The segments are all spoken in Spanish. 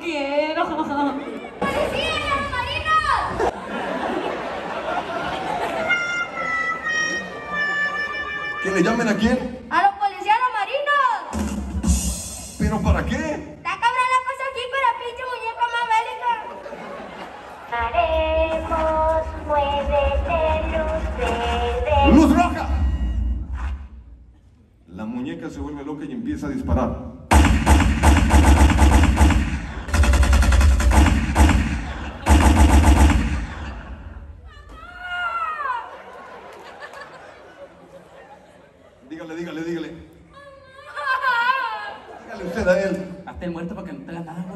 quiero. ¡Policía, los marinos! ¿Que le llamen a quién? ¡A los policías, los marinos! ¿Pero para qué? ¡Está cabrón la cosa aquí con la pinche muñeca mamélica! Haremos, muévete, luz verde. ¡Luz roja! La muñeca se vuelve loca y empieza a disparar. Dígale. Dígale usted a él. Hazte el muerto para que no te haga nada, güey.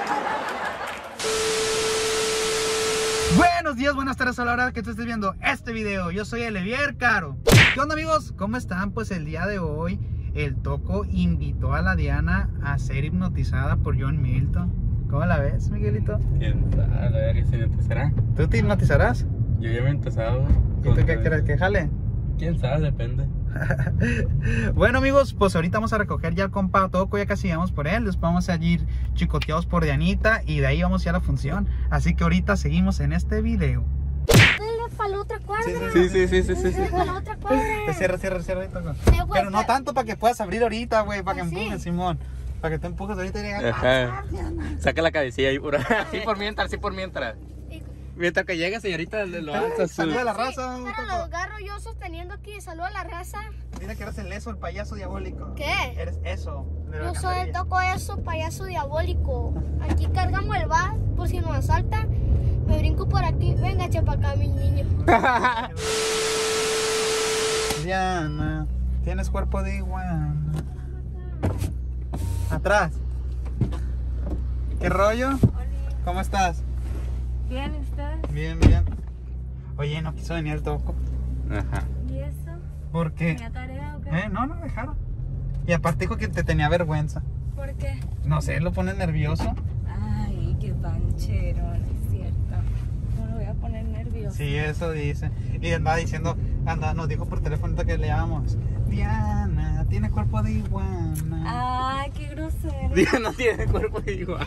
Buenos días, buenas tardes a la hora que tú estés viendo este video. Yo soy Olivier Caro. ¿Qué onda, amigos? ¿Cómo están? Pues el día de hoy el Toco invitó a la Diana a ser hipnotizada por John Milton. ¿Cómo la ves, Miguelito? ¿Quién sabe? A ver, ¿se hipnotizará? ¿Tú te hipnotizarás? Yo ya me he empezado. ¿Y tú qué crees que jale? ¿Quién sabe? Depende. Bueno, amigos, pues ahorita vamos a recoger ya al compa Toco, ya casi llegamos por él. Después vamos a ir chicoteados por Dianita y de ahí vamos ya a la función. Así que ahorita seguimos en este video. Dale para la otra cuadra. Sí. Para la otra cuadra. Cierra, Toco. Pero no tanto para que puedas abrir ahorita, güey, para que empujes, Simón. Para que te empujes ahorita y digas, Ajá. Saca la cabecilla ahí, así por mientras. Mientras que llegue, señorita, lo alzas. Saluda a la raza. Pero lo agarro yo sosteniendo aquí. Saluda a la raza. Dile que eres el eso, el payaso diabólico. ¿Qué? Eres eso. Yo soy el Toco eso, payaso diabólico. Aquí cargamos el bar por si nos asalta. Me brinco por aquí. Venga, echa para acá, mi niño. Diana, tienes cuerpo de iguana. Atrás. ¿Qué rollo? ¿Cómo estás? Bien, ¿y ustedes? Bien. Oye, no quiso venir el Toco. Ajá. ¿Y eso? ¿Por qué? ¿Tenía tarea o qué? No dejaron. Y aparte dijo que te tenía vergüenza. ¿Por qué? No sé, lo pone nervioso. Ay, qué panchero, no es cierto. No lo voy a poner nervioso. Sí, eso dice. Y andaba diciendo, nos dijo por teléfono que le llamamos. Diana, tiene cuerpo de iguana. Ay, qué grosero. Diana tiene cuerpo de iguana.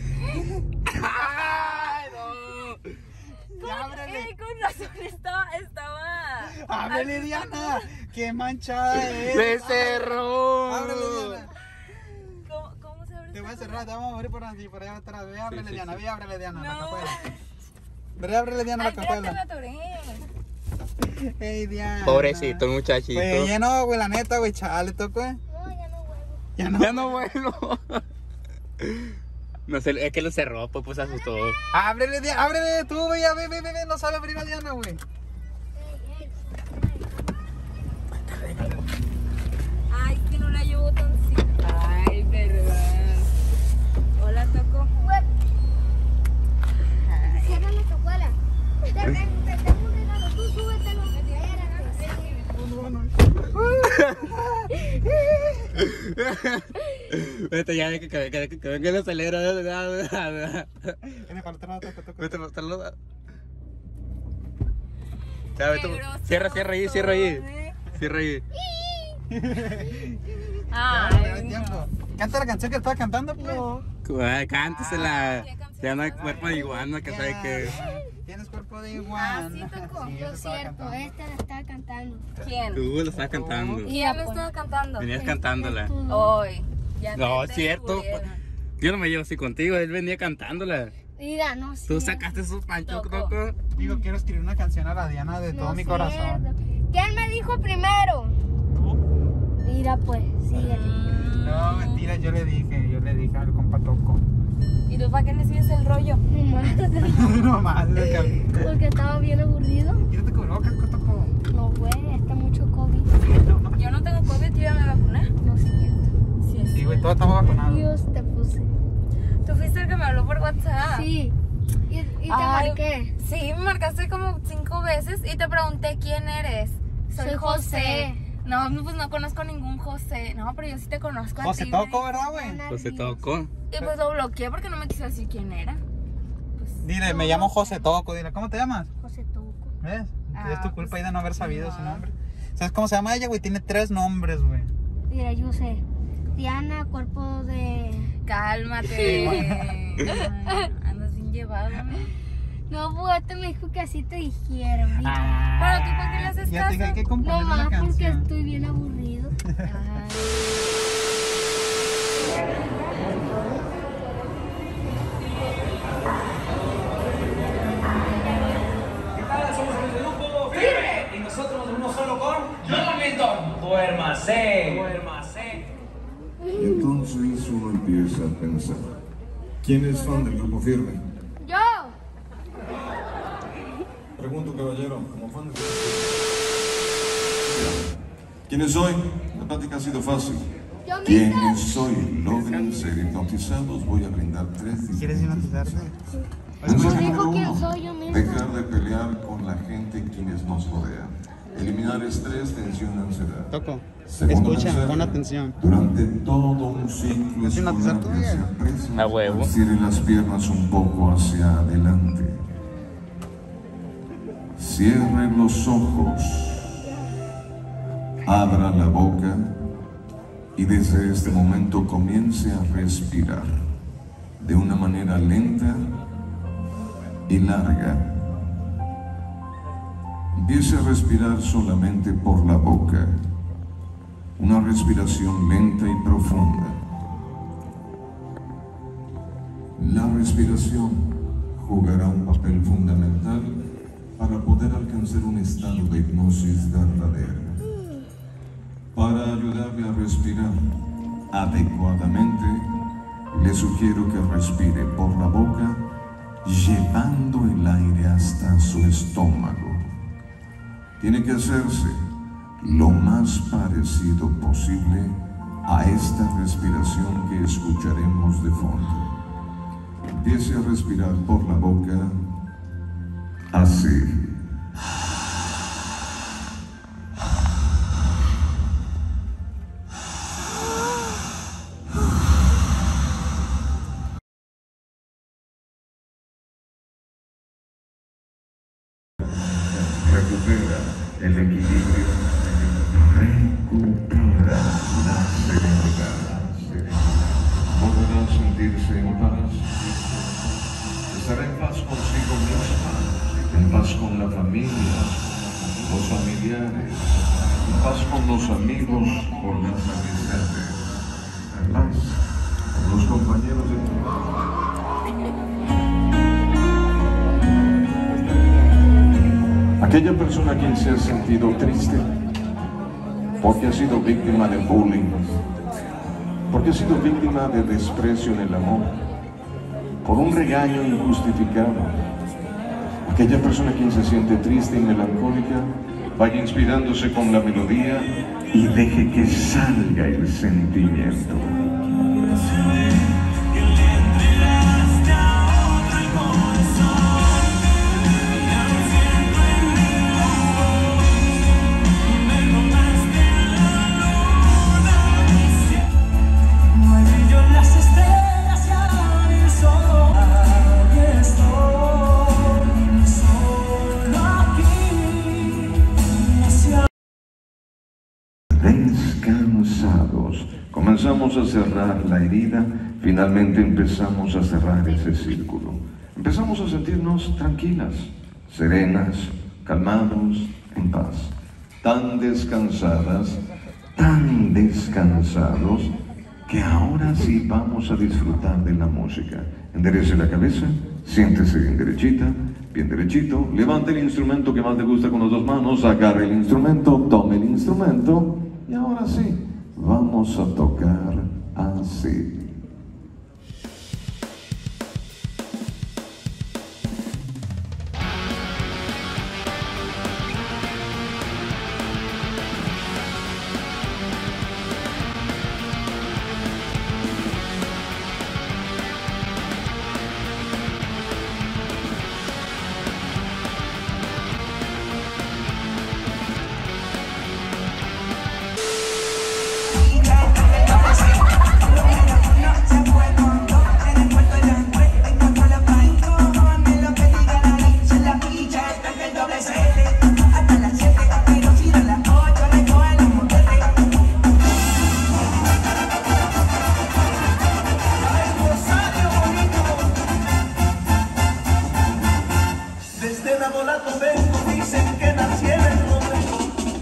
¡Ábrele! Con razón estaba... ¡Ábrele, Diana! ¡Qué manchada es! ¡Se cerró! ¡Ábrele, Diana! ¿Cómo se abre? Te voy a cerrar, te vamos a abrir por allá atrás. Ve, ábrele, Sí. Diana, ve, ábrele, Diana, la No. cajuela. Ve, ábrele, Diana, la Ay, espérate, me cajuela. atoré. ¡Ey, Diana! Pobrecito, el muchachito. Pues ya no, güey, la neta, güey, chale, Toco, No, ya no vuelvo. Ya no. Ya no vuelvo. No sé, es que lo cerró, pues se asustó. Ábrele, Diana, ábrele tú, güey, ya, ve, no sabe abrir a Diana, güey. Ay, que no la llevo tan Ay, perdón. Hola, Toco. Cierra la cajuela. Te tengo un regalo. Tú súbetelo. Vete ya, que venga el acelerador. Tiene para otro lado, Toco. Vete para otro lado. Ya, vete. Qué grosero Cierra ahí. Cierra ahí. Ay, Tiempo. Canta la canción que estaba cantando, pues. No. Cántasela. Ya no hay cuerpo de iguana, que sabe que. Tienes cuerpo de iguana. Ah, sí, Toco. Sí, Lo eso estaba cierto. cantando. Esta la estaba cantando. ¿Quién? Tú lo estabas cantando. ¿Y ya lo estaba cantando? Venías cantándola. Hoy. Ya No, te es cierto. descubrieron. Yo no me llevo así contigo, él venía cantándola. Mira, no sé. Tú sacaste su pancho, Toco. Toco. Digo, quiero escribir una canción a la Diana de todo mi corazón. ¿Quién me dijo primero? Mira, pues, síguele. No, mentira, yo le dije al compa Toco. ¿Y tú para qué le sigues el rollo? No más, Porque estaba bien aburrido. quítate cubrebocas, Toco. No, güey, está mucho COVID. No, Yo no tengo COVID, yo ya me vacuné. No es cierto. Sí, sí, güey, todos estamos vacunados. Dios, te puse. Tú fuiste el que me habló por WhatsApp. Sí. Y te Ay, marqué. Sí, me marcaste como 5 veces y te pregunté quién eres. Soy José. No, pues no conozco ningún José. No, pero yo sí te conozco a José ti, Toco, güey. ¿verdad, güey? Pues se tocó. Y pues lo bloqueé porque no me quiso decir quién era. Pues, Dile, me llamo José Toco. Dile, ¿cómo te llamas? José Toco. ¿Ves? Ah, Es tu culpa ahí de no haber sabido no. su nombre. ¿Sabes cómo se llama ella, güey? Tiene 3 nombres, güey. Mira, yo sé. Diana, cuerpo de... Cálmate. Ay, andas bien llevado. No, pues este me dijo que así te dijeron. Pero tú, ¿por qué le haces Ya te dije, hay que caso? componer una Nomás porque canción. estoy bien aburrido. Ay. Y nosotros uno solo con John Milton. Duérmase. Duérmase. Y entonces uno empieza a pensar, ¿quiénes son del grupo firme? ¡Yo! Pregunto, caballero, ¿cómo fan? ¿Quiénes soy? La plática ha sido fácil. ¡Yo mismo! ¿Quiénes soy? Logren ser hipnotizados. Voy a brindar 3 ¿Quieres hipnotizarte? Consejo Dijo número quién 1. soy yo mismo. Dejar de pelear con la gente quienes nos rodean. Eliminar estrés, tensión, ansiedad. Toco. Segundo Escucha, mensaje, pon atención. Durante todo un ciclo ¿Es hipnotizar escolar tú, que Miguel? se aprecia, A huevo. estiren las piernas un poco hacia adelante. Cierre los ojos. Abra la boca. Y desde este momento comience a respirar de una manera lenta y larga. Empiece a respirar solamente por la boca. Una respiración lenta y profunda. La respiración jugará un papel fundamental para poder alcanzar un estado de hipnosis verdadera. Para ayudarle a respirar adecuadamente, le sugiero que respire por la boca, llevando el aire hasta su estómago. Tiene que hacerse lo más parecido posible a esta respiración que escucharemos de fondo. Empiece a respirar por la boca, así. Recupera el equilibrio, recupera la serenidad. Volverá a sentirse en paz. Estará en paz consigo misma, en paz con la familia, los familiares, en paz con los amigos, con las amistades, en paz con los compañeros de trabajo. Aquella persona quien se ha sentido triste porque ha sido víctima de bullying, porque ha sido víctima de desprecio en el amor, por un regaño injustificado. Aquella persona quien se siente triste y melancólica, vaya inspirándose con la melodía y deje que salga el sentimiento. Descansados, comenzamos a cerrar la herida, finalmente empezamos a cerrar ese círculo. Empezamos a sentirnos tranquilas, serenas, calmados, en paz. Tan descansadas, tan descansados, que ahora sí vamos a disfrutar de la música. Enderece la cabeza, siéntese bien derechita, bien derechito, levante el instrumento que más le gusta con las dos manos, agarre el instrumento, tome el instrumento y ahora sí, vamos a tocar así. gatos estos dicen que nací en el rodeo.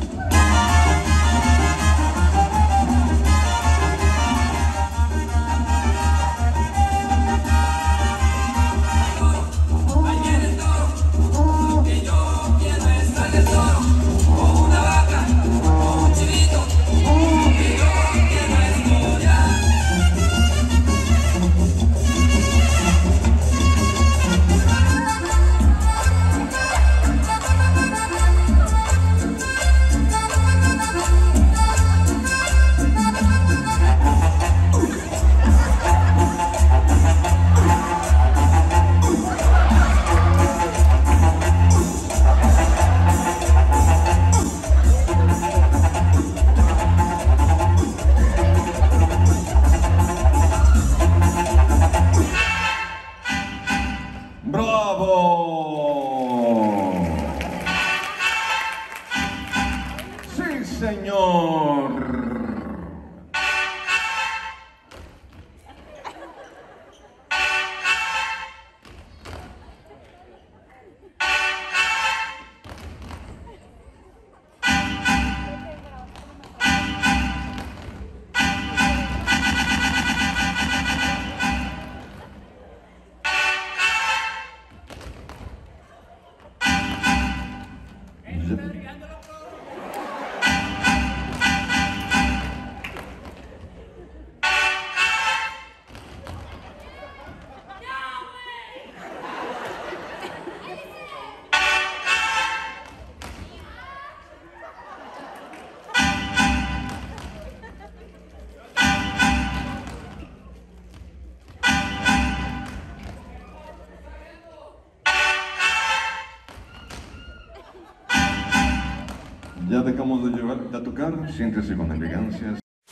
Ya dejamos de tocar, siéntese con elegancia.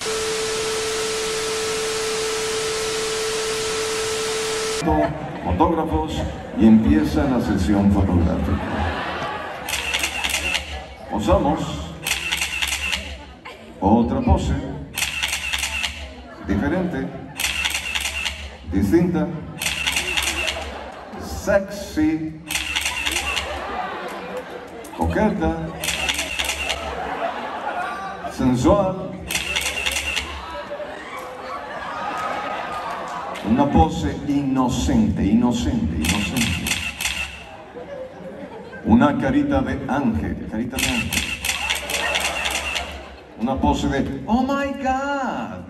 Fotógrafos y empieza la sesión fotográfica. Posamos. Otra pose. Diferente. Distinta. Sexy. Coqueta. Sensual. Una pose inocente, inocente, inocente. Una carita de ángel, carita de ángel. Una pose de oh my God.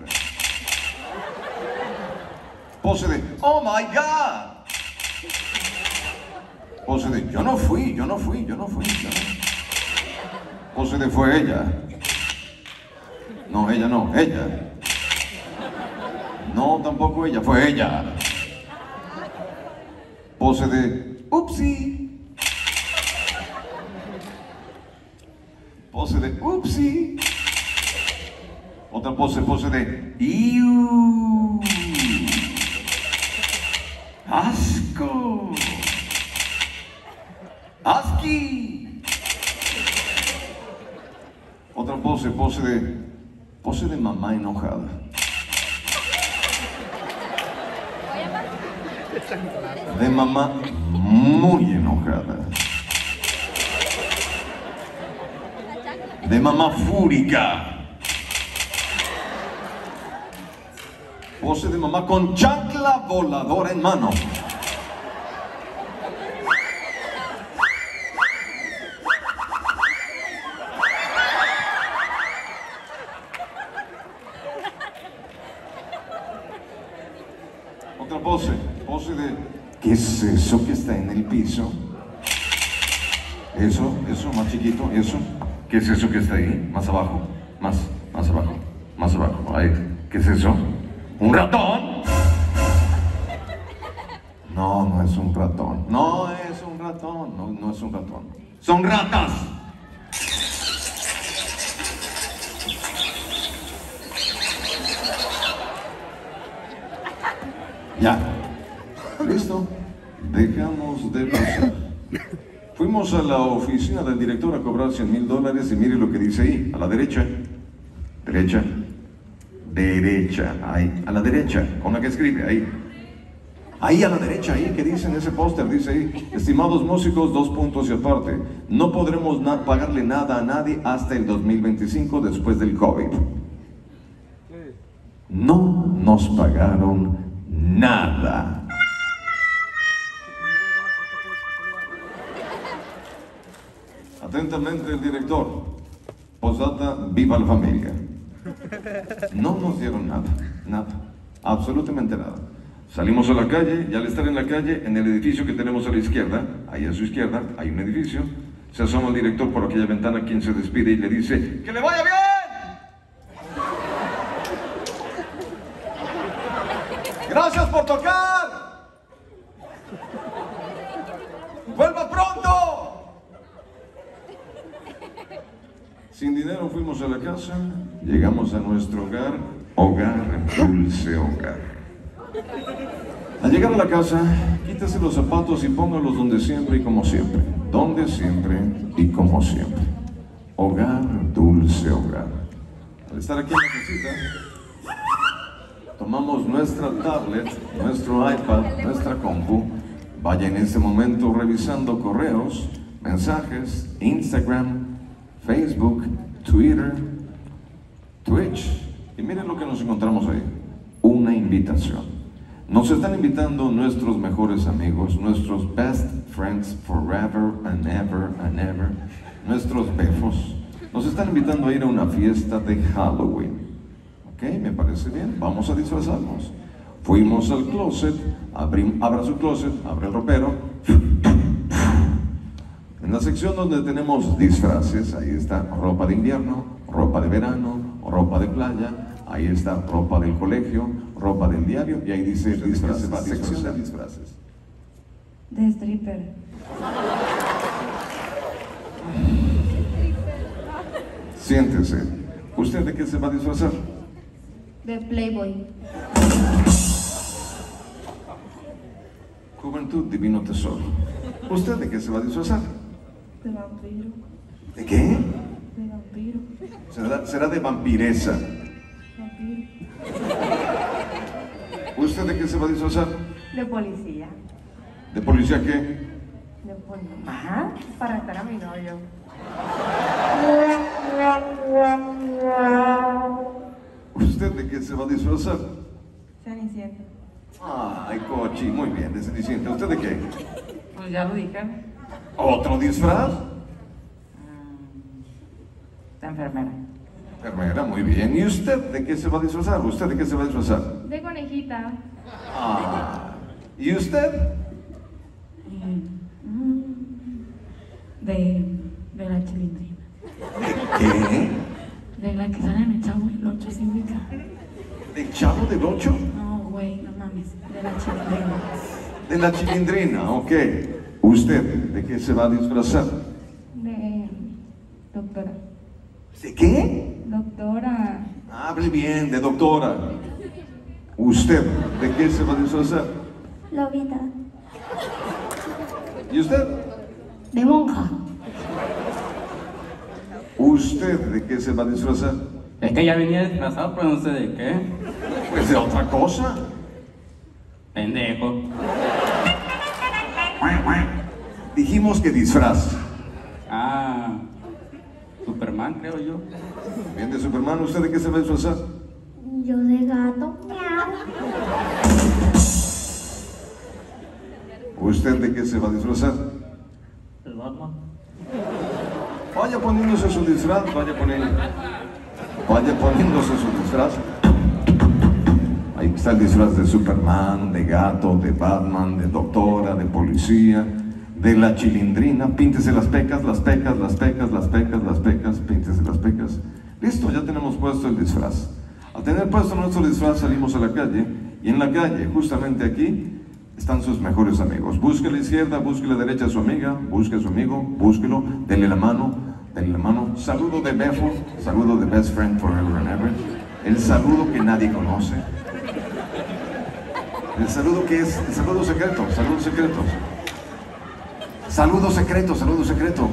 Pose de oh my God. Pose de yo no fui, yo no fui, yo no fui. Yo no. Pose de fue ella. No, ella no, ella. No, tampoco ella, fue ella. Pose de upsi. Pose de upsi. Otra pose, pose de iu. Asco. Asqui. Otra pose, pose de mamá enojada. De mamá muy enojada. De mamá fúrica. Pose de mamá con chancla voladora en mano. Otra pose, pose de ¿qué es eso que está en el piso? Eso, más chiquito, eso. ¿Qué es eso que está ahí? Más abajo, más abajo, más abajo. Ahí. ¿Qué es eso? ¿Un ratón? No, no es un ratón. No es un ratón, no, no es un ratón. ¡Son ratas! Ya. Listo. Dejamos de pasar. Fuimos a la oficina del director a cobrar $100,000 y mire lo que dice ahí, a la derecha. Derecha. Derecha. Ahí. A la derecha. Con la que escribe ahí. Ahí a la derecha, ahí, ¿qué dice en ese póster? Dice ahí, estimados músicos, 2 puntos y aparte, no podremos pagarle nada a nadie hasta el 2025 después del COVID. No nos pagaron nada. Atentamente el director. Posdata, viva la familia. No nos dieron nada, nada, absolutamente nada. Salimos a la calle y al estar en la calle, en el edificio que tenemos a la izquierda, ahí a su izquierda, hay un edificio, se asoma el director por aquella ventana, quien se despide y le dice, ¡que le vaya bien! ¡Gracias por tocar! ¡Vuelva pronto! Sin dinero fuimos a la casa, llegamos a nuestro hogar, dulce hogar. Al llegar a la casa, quítese los zapatos y póngalos donde siempre y como siempre. Donde siempre y como siempre. Hogar, dulce hogar. Al estar aquí en la casita, tomamos nuestra tablet, nuestro iPad, nuestra compu. Vaya en este momento revisando correos, mensajes, Instagram, Facebook, Twitter, Twitch. Y miren lo que nos encontramos ahí. Una invitación. Nos están invitando nuestros mejores amigos, nuestros best friends forever and ever and ever, nuestros befos. Nos están invitando a ir a una fiesta de Halloween. Ok, me parece bien, vamos a disfrazarnos. Fuimos al closet, abra su closet, abre el ropero. En la sección donde tenemos disfraces, ahí está ropa de invierno, ropa de verano, ropa de playa. Ahí está ropa del colegio, ropa del diario, y ahí dice disfraces, sección de disfraces. De stripper. Siéntese. ¿Usted de qué se va a disfrazar? De Playboy. Juventud, divino tesoro. ¿Usted de qué se va a disfrazar? De vampiro. ¿De qué? De vampiro. Será de vampiresa. Vampiro. ¿Usted de qué se va a disfrazar? De policía. ¿De policía qué? De policía. Para estar a mi novio. ¿Usted de qué se va a disfrazar? Cenicienta. Ay, cochi, muy bien, de Cenicienta. ¿Usted de qué? Pues ya lo dije. ¿Otro disfraz? De enfermera. Enfermera, muy bien. ¿Y usted de qué se va a disfrazar? ¿Usted de qué se va a disfrazar? De conejita. Ah. ¿Y usted? De la chilindrina. ¿Qué? De la que sale en el Chavo del 8 sin ubicar. ¿De Chavo del 8? No, güey, no mames. De la chilindrina. De la chilindrina, ok. ¿Usted de qué se va a disfrazar? De doctora. ¿De qué? Doctora. Hable bien, de doctora. ¿Usted de qué se va a disfrazar? Lobita. ¿Y usted? De monja. ¿Usted de qué se va a disfrazar? Es que ya venía disfrazado, pero no sé de qué. Pues de otra cosa. Pendejo. Dijimos que disfraz. Ah, Superman, creo yo. Bien, de Superman. ¿Usted de qué se va a disfrazar? Yo de gato. ¿Usted de qué se va a disfrazar? El Batman. Vaya poniéndose su disfraz, vaya poniéndose su disfraz. Ahí está el disfraz de Superman, de gato, de Batman, de doctora, de policía, de la chilindrina. Píntese las pecas, las pecas, las pecas, las pecas, las pecas, píntese las pecas. Listo, ya tenemos puesto el disfraz. Al tener puesto nuestro disfraz salimos a la calle, y en la calle, justamente aquí, están sus mejores amigos. Busque a la izquierda, busque a la derecha a su amiga, busque a su amigo, búsquelo, denle la mano, saludo de befo, saludo de best friend forever and ever, el saludo que nadie conoce, el saludo que es, el saludo secreto, saludos secretos, saludo secreto, saludo secreto,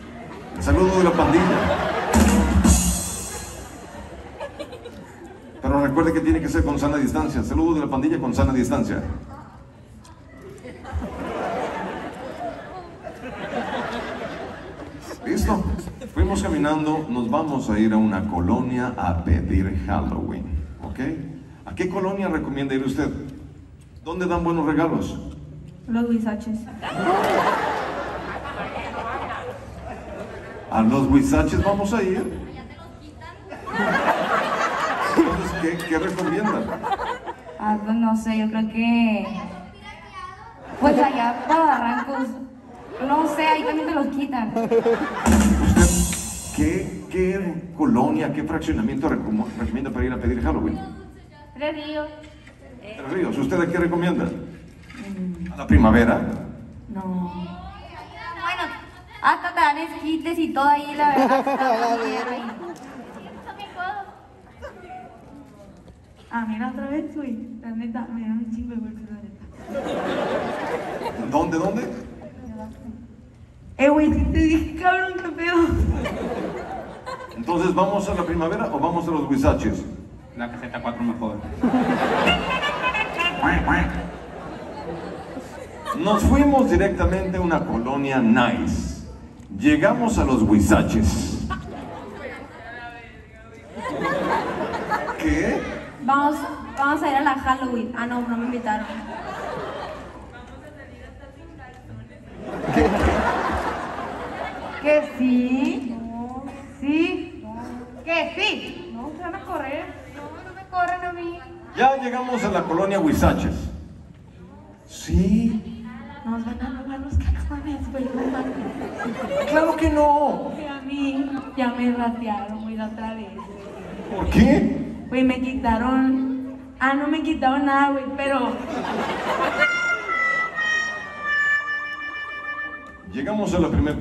el saludo de la pandilla. Pero Pero recuerde que tiene que ser con sana distancia. Saludos de la pandilla con sana distancia. ¿Listo? Fuimos caminando, nos vamos a ir a una colonia a pedir Halloween, ¿ok? ¿A qué colonia recomienda ir usted? ¿Dónde dan buenos regalos? Los Huizaches. A los Huizaches vamos a ir. Entonces, ¿qué recomiendan? Ah, pues no sé, yo creo que... Pues allá para Barrancos, no sé, ahí también te los quitan. ¿Usted qué colonia, qué fraccionamiento recomienda para ir a pedir Halloween? Tres Ríos. Tres Ríos. ¿Usted a qué recomienda? ¿A la Primavera? No. Bueno, hasta te dan esquites y todo ahí, la verdad. Ah, mira otra vez, güey. La neta, me da un chingo de vueltas, la neta. ¿Dónde? Güey, si te dije, cabrón, qué pedo. Entonces, ¿vamos a la Primavera o vamos a los Huizaches? La caseta 4 mejor. Nos fuimos directamente a una colonia nice. Llegamos a los Huizaches. ¿Qué? Vamos a ir a la Halloween. Ah, no, no me invitaron. ¿Que sí? No. ¿Sí? ¿Que sí? No, se van a correr. No me corren a mí. Ya llegamos a la colonia Huizaches. ¿Sí? Nos van a robar los cajones, güey. ¡Claro que no! Que a mí ya me ratearon, güey, la otra vez, güey. ¿Por qué? Güey, me quitaron... Ah, no me quitaron nada, güey, pero... Llegamos a la primera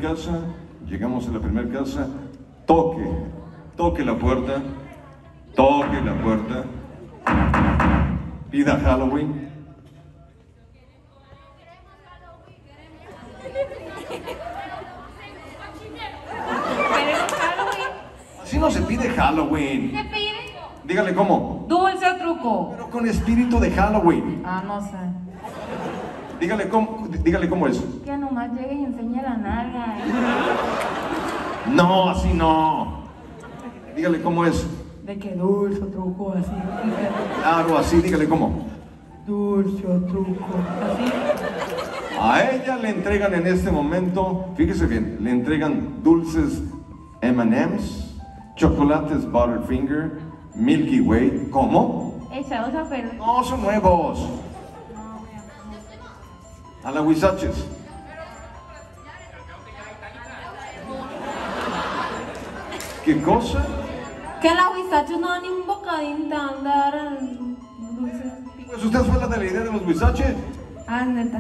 casa, toque la puerta, pida Halloween. ¿Queremos Halloween? Así no se pide Halloween. ¿Qué pide? Dígale cómo. ¿Dulce o truco? Pero con espíritu de Halloween. Ah, no sé. Dígale cómo es. Que nomás llegue y enseñe la nalga. No, así no. Dígale cómo es. De que dulce o truco, así. Claro, así, dígale cómo. Dulce o truco, así. A ella le entregan en este momento, fíjese bien, le entregan dulces M&M's, chocolates Butterfinger, Milky Way. ¿Cómo? Echados a perder. No, son nuevos. A la Huizaches. ¿Qué cosa? Que la Huizaches no da ni un bocadín de andar dulces. Pues usted fue la de la idea de los Huizaches. Ah, neta.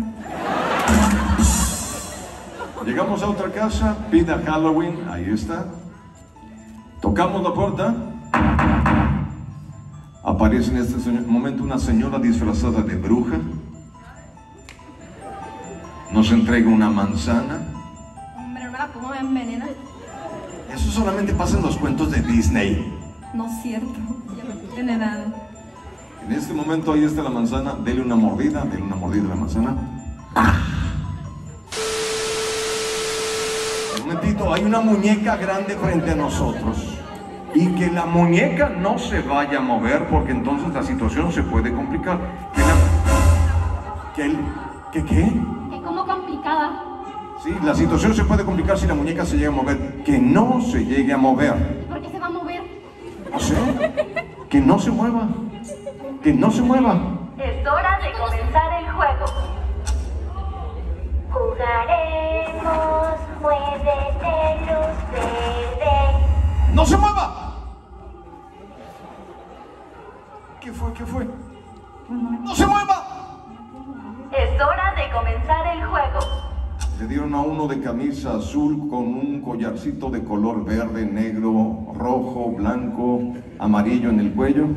Llegamos a otra casa, pida Halloween, ahí está. Tocamos la puerta. Aparece en este momento una señora disfrazada de bruja. Nos entrega una manzana. Hombre, no me la como, me envenena. Eso solamente pasa en los cuentos de Disney. No es cierto. Ya me estoy envenenando. En este momento ahí está la manzana, dele una mordida a la manzana. Un momentito, hay una muñeca grande frente a nosotros. Y que la muñeca no se vaya a mover porque entonces la situación se puede complicar. ¿Qué? Es como complicada. Sí, la situación se puede complicar si la muñeca se llega a mover. Que no se llegue a mover. ¿Por qué se va a mover? No sé. Que no se mueva. Que no se mueva. Es hora de comenzar el juego. Jugaremos, muévete, luz verde. ¡No se mueva! ¿Qué fue? ¡No se mueva! Es hora de comenzar el juego. Le dieron a uno de camisa azul con un collarcito de color verde, negro, rojo, blanco, amarillo en el cuello.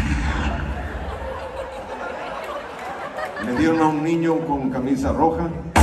Le dieron a un niño con camisa roja.